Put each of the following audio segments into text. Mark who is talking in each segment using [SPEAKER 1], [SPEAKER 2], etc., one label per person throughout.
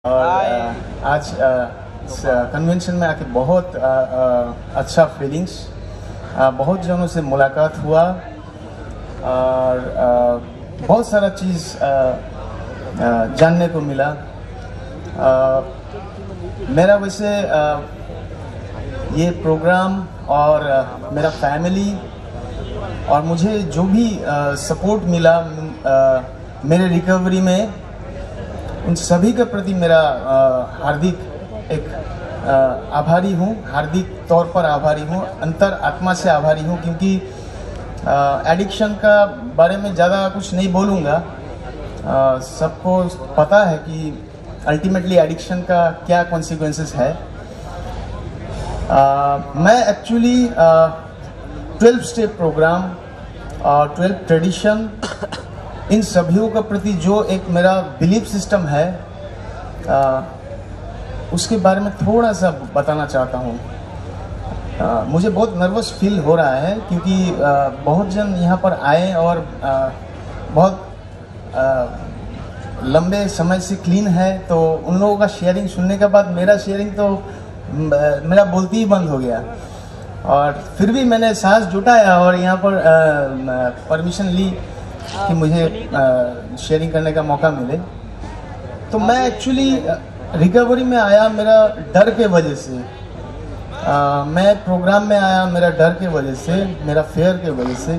[SPEAKER 1] और आज इस कन्वेंशन में आके बहुत अच्छा फीलिंग्स, बहुत जनों से मुलाकात हुआ और बहुत सारा चीज़ जानने को मिला। मेरा वैसे ये प्रोग्राम और मेरा फैमिली और मुझे जो भी सपोर्ट मिला मेरे रिकवरी में, उन सभी के प्रति मेरा हार्दिक आभारी हूँ, हार्दिक तौर पर आभारी हूँ, अंतर आत्मा से आभारी हूँ। क्योंकि एडिक्शन का बारे में ज़्यादा कुछ नहीं बोलूँगा, सबको पता है कि अल्टीमेटली एडिक्शन का क्या कॉन्सिक्वेंसेस है। मैं एक्चुअली 12 स्टेप प्रोग्राम और 12 ट्रेडिशन, इन सभियों के प्रति जो एक मेरा बिलीफ सिस्टम है उसके बारे में थोड़ा सा बताना चाहता हूँ। मुझे बहुत नर्वस फील हो रहा है क्योंकि बहुत जन यहाँ पर आए और बहुत लंबे समय से क्लीन है, तो उन लोगों का शेयरिंग सुनने के बाद मेरा शेयरिंग तो मेरा बोलती ही बंद हो गया। और फिर भी मैंने साहस जुटाया और यहाँ पर परमिशन ली कि मुझे शेयरिंग करने का मौका मिले। तो मैं एक्चुअली रिकवरी में आया मेरा डर के वजह से, मैं प्रोग्राम में आया मेरा डर के वजह से, मेरा फेयर के वजह से,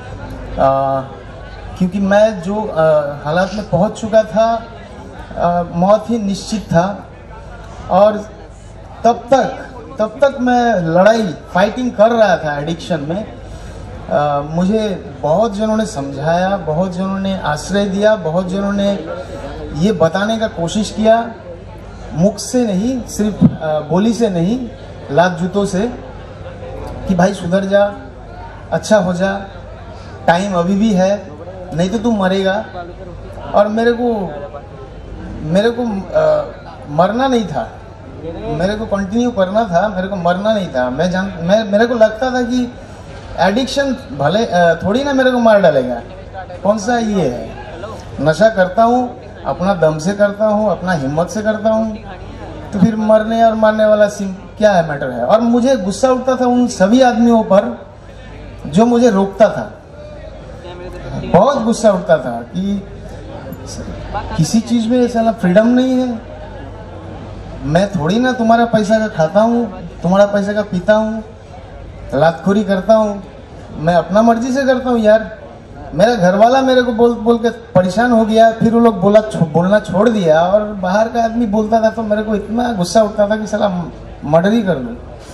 [SPEAKER 1] क्योंकि मैं जो हालात में पहुंच चुका था, मौत ही निश्चित था। और तब तक मैं फाइटिंग कर रहा था एडिक्शन में। मुझे बहुत जनों ने समझाया, बहुत जनों ने आश्रय दिया, बहुत जनों ने ये बताने का कोशिश किया, मुख से नहीं, सिर्फ बोली से नहीं, लात जूतों से, कि भाई सुधर जा, अच्छा हो जा, टाइम अभी भी है, नहीं तो तू मरेगा। और मेरे को मरना नहीं था, मेरे को कंटिन्यू करना था, मेरे को मरना नहीं था। मेरे को लगता था कि एडिक्शन भले थोड़ी ना मेरे को मार डालेगा, कौन सा ये है, नशा करता हूँ, अपना दम से करता हूँ, अपना हिम्मत से करता हूँ, तो फिर मरने और मारने वाला क्या है, मैटर है। और मुझे गुस्सा उठता था उन सभी आदमियों पर जो मुझे रोकता था, बहुत गुस्सा उठता था कि किसी चीज़ में साला फ्रीडम नहीं है। मैं थोड़ी ना तुम्हारा पैसा का खाता हूँ, तुम्हारा पैसा का पीता हूँ, लातखोरी करता हूँ, मैं अपना मर्जी से करता हूँ यार। मेरा घरवाला मेरे को बोल के परेशान हो गया, फिर वो लोग बोलना छोड़ दिया और बाहर का आदमी बोलता था, तो मेरे को इतना गुस्सा उठता था कि साला मर्डर ही कर लूँ।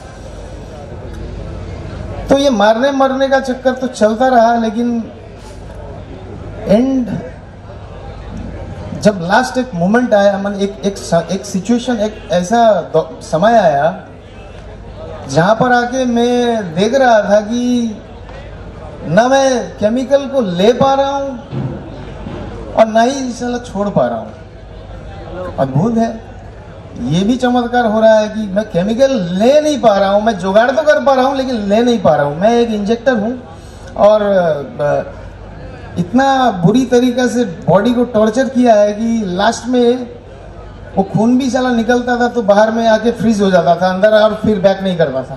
[SPEAKER 1] तो ये मारने मरने का चक्कर तो चलता रहा, लेकिन एंड जब लास्ट एक मोमेंट आया, मतलब एक सिचुएशन, एक ऐसा समय आया जहाँ पर आके मैं देख रहा था कि ना मैं केमिकल को ले पा रहा हूँ और ना ही साला छोड़ पा रहा हूँ। अद्भुत है, ये भी चमत्कार हो रहा है कि मैं केमिकल ले नहीं पा रहा हूँ, मैं जुगाड़ तो कर पा रहा हूँ लेकिन ले नहीं पा रहा हूँ। मैं एक इंजेक्टर हूँ और इतना बुरी तरीक़े से बॉडी को टॉर्चर किया है कि लास्ट में वो खून भी साला निकलता था तो बाहर में आके फ्रीज हो जाता था अंदर और फिर बैक नहीं करता था।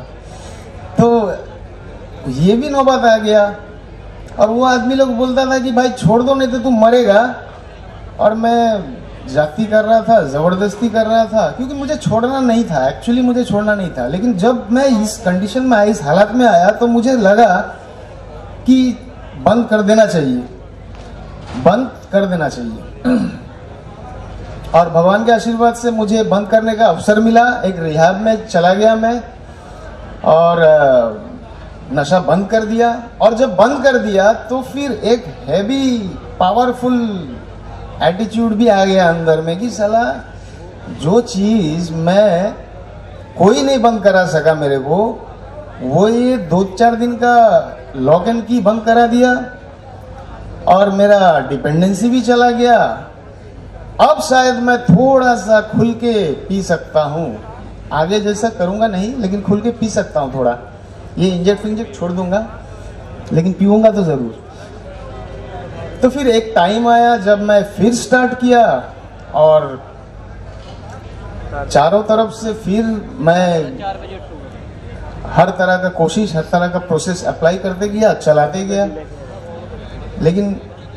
[SPEAKER 1] तो ये भी नौबत आ गया और वो आदमी लोग बोलता था कि भाई छोड़ दो नहीं तो तू मरेगा, और मैं जाती कर रहा था, ज़बरदस्ती कर रहा था, क्योंकि मुझे छोड़ना नहीं था, एक्चुअली मुझे छोड़ना नहीं था। लेकिन जब मैं इस कंडीशन में आया, इस हालत में आया, तो मुझे लगा कि बंद कर देना चाहिए, बंद कर देना चाहिए। और भगवान के आशीर्वाद से मुझे बंद करने का अवसर मिला। एक रिहाब में चला गया मैं और नशा बंद कर दिया। और जब बंद कर दिया तो फिर एक हैवी पावरफुल एटीट्यूड भी आ गया अंदर में कि साला जो चीज़ मैं कोई नहीं बंद करा सका मेरे को, वो ये 2-4 दिन का लॉक एंड की बंद करा दिया और मेरा डिपेंडेंसी भी चला गया। अब शायद मैं थोड़ा सा खुल के पी सकता हूँ, आगे जैसा करूँगा नहीं लेकिन खुल के पी सकता हूँ थोड़ा। ये इंजेक्ट छोड़ दूँगा लेकिन पीऊँगा तो ज़रूर। तो फिर एक टाइम आया जब मैं फिर स्टार्ट किया और चारों तरफ से फिर मैं हर तरह का कोशिश, हर तरह का प्रोसेस अप्लाई करते गया, चलाते गया, लेकिन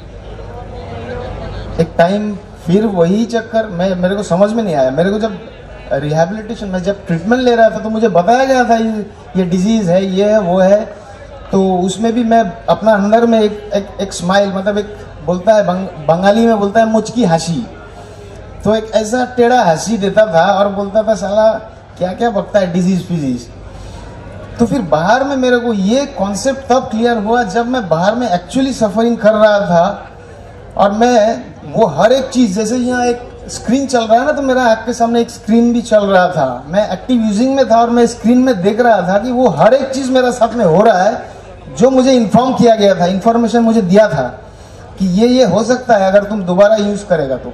[SPEAKER 1] एक टाइम फिर वही चक्कर मेरे को समझ में नहीं आया। मेरे को जब रिहैबिलिटेशन में जब ट्रीटमेंट ले रहा था तो मुझे बताया गया था ये डिजीज़ है, ये है, वो है, तो उसमें भी मैं अपना अंदर में एक स्माइल, मतलब एक बोलता है बंगाली में बोलता है मुचकी हंसी, तो एक ऐसा टेढ़ा हंसी देता था और बोलता था साला क्या क्या बकता है डिजीज फिजीज। तो फिर बाहर में मेरे को ये कॉन्सेप्ट तब क्लियर हुआ जब मैं बाहर में एक्चुअली सफरिंग कर रहा था, और मैं वो हर एक चीज़, जैसे यहाँ एक स्क्रीन चल रहा है ना, तो मेरा आँख के सामने एक स्क्रीन भी चल रहा था, मैं एक्टिव यूजिंग में था और मैं स्क्रीन में देख रहा था कि वो हर एक चीज़ मेरे साथ में हो रहा है जो मुझे इन्फॉर्म किया गया था, इन्फॉर्मेशन मुझे दिया था कि ये हो सकता है अगर तुम दोबारा यूज़ करेगा तो।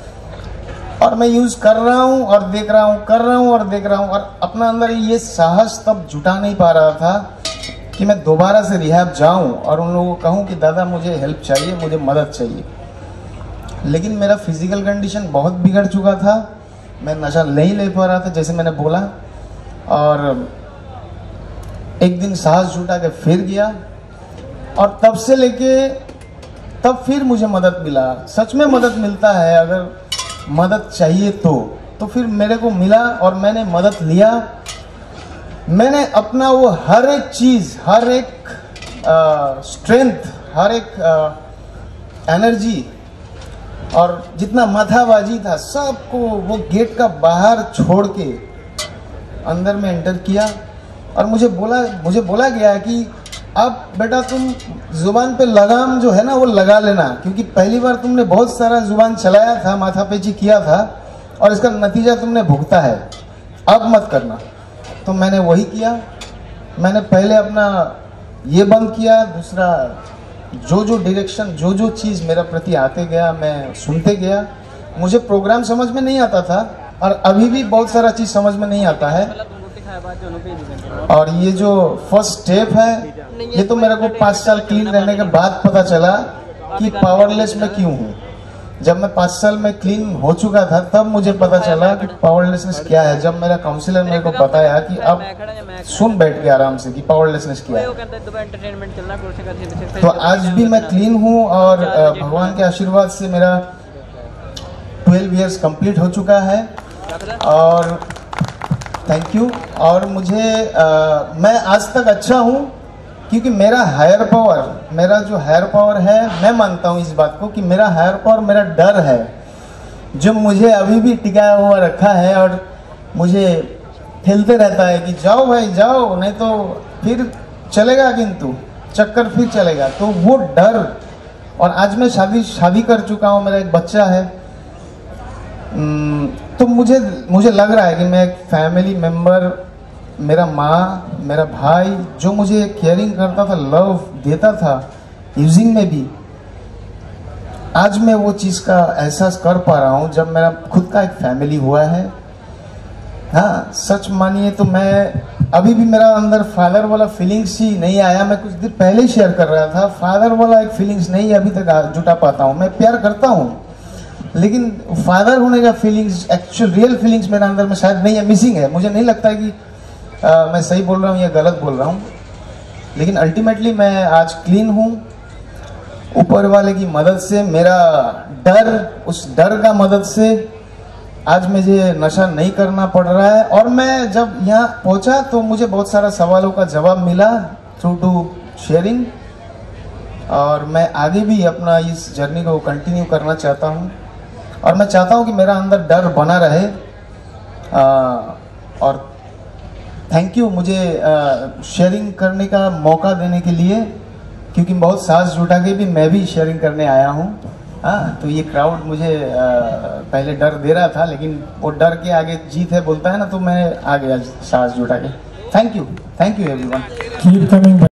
[SPEAKER 1] और मैं यूज़ कर रहा हूँ और देख रहा हूँ, कर रहा हूँ और देख रहा हूँ, और अपना अंदर ये साहस तब जुटा नहीं पा रहा था कि मैं दोबारा से रिहैब जाऊँ और उन लोगों को कहूँ कि दादा मुझे हेल्प चाहिए, मुझे मदद चाहिए। लेकिन मेरा फिजिकल कंडीशन बहुत बिगड़ चुका था, मैं नशा नहीं ले पा रहा था जैसे मैंने बोला, और एक दिन साहस जुटा के फिर गया, और तब से लेके तब फिर मुझे मदद मिला। सच में मदद मिलता है, अगर मदद चाहिए तो फिर मेरे को मिला और मैंने मदद लिया। मैंने अपना वो हर एक चीज़, हर एक स्ट्रेंथ, हर एक एनर्जी और जितना माथाबाजी था सबको वो गेट का बाहर छोड़ के अंदर में एंटर किया, और मुझे बोला गया कि अब बेटा तुम जुबान पे लगाम जो है ना वो लगा लेना, क्योंकि पहली बार तुमने बहुत सारा जुबान चलाया था, माथापेची किया था, और इसका नतीजा तुमने भुगता है, अब मत करना। तो मैंने वही किया। मैंने पहले अपना ये बंद किया, दूसरा जो डायरेक्शन, जो चीज़ मेरा प्रति आते गया मैं सुनते गया। मुझे प्रोग्राम समझ में नहीं आता था, और अभी भी बहुत सारा चीज़ समझ में नहीं आता है। और ये जो फर्स्ट स्टेप है, ये तो मेरे को 5 साल क्लीन रहने के बाद पता चला कि पावरलेस में क्यों हूँ। जब मैं 5 साल में क्लीन हो चुका था तब मुझे पता चला कि पावरलेसनेस क्या है। जब मेरा काउंसलर मेरे को बताया कि अब सुन बैठ के आराम से कि पावरलेसनेस क्या है, तो आज भी मैं क्लीन हूँ, और भगवान के आशीर्वाद से मेरा 12 इयर्स कंप्लीट हो चुका है, और थैंक यू। और मुझे मैं आज तक अच्छा हूँ क्योंकि मेरा हायर पावर, मेरा जो हायर पावर है, मैं मानता हूँ इस बात को कि मेरा हायर पावर मेरा डर है, जो मुझे अभी भी टिकाया हुआ रखा है और मुझे ठेलते रहता है कि जाओ भाई जाओ, नहीं तो फिर चलेगा, किंतु चक्कर फिर चलेगा। तो वो डर, और आज मैं शादी कर चुका हूँ, मेरा एक बच्चा है, तो मुझे लग रहा है कि मैं एक फैमिली मेम्बर, मेरा माँ, मेरा भाई जो मुझे केयरिंग करता था, लव देता था यूजिंग में भी, आज मैं वो चीज़ का एहसास कर पा रहा हूँ जब मेरा खुद का एक फैमिली हुआ है। हाँ, सच मानिए तो मैं अभी भी मेरा अंदर फादर वाला फीलिंग्स ही नहीं आया। मैं कुछ दिन पहले ही शेयर कर रहा था, फादर वाला एक फीलिंग्स नहीं अभी तक जुटा पाता हूँ। मैं प्यार करता हूँ, लेकिन फादर होने का फीलिंग्स, एक्चुअल रियल फीलिंग्स मेरे अंदर में शायद नहीं है, मिसिंग है। मुझे नहीं लगता है कि मैं सही बोल रहा हूँ या गलत बोल रहा हूँ, लेकिन अल्टीमेटली मैं आज क्लीन हूँ ऊपर वाले की मदद से। मेरा डर, उस डर का मदद से आज मुझे नशा नहीं करना पड़ रहा है। और मैं जब यहाँ पहुँचा तो मुझे बहुत सारा सवालों का जवाब मिला थ्रू टू शेयरिंग, और मैं आगे भी अपना इस जर्नी को कंटिन्यू करना चाहता हूँ, और मैं चाहता हूँ कि मेरा अंदर डर बना रहे। और थैंक यू मुझे शेयरिंग करने का मौका देने के लिए, क्योंकि बहुत साहस जुटा के भी मैं भी शेयरिंग करने आया हूँ। हाँ, तो ये क्राउड मुझे पहले डर दे रहा था, लेकिन वो डर के आगे जीत है बोलता है ना, तो मैं आ गया साहस जुटा के। Thank you everyone.